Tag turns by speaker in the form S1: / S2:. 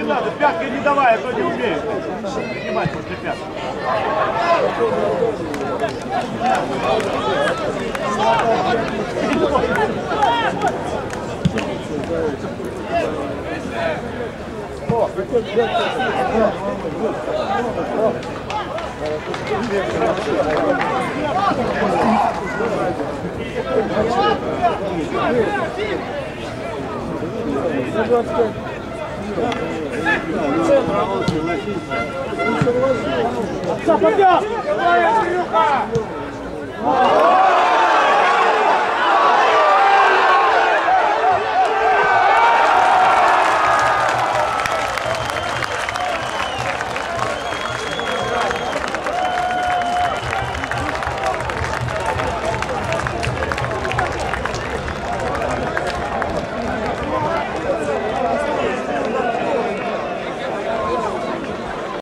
S1: надо, пяткой не давай, а то не умеешь. Принимать после пятки. Победа!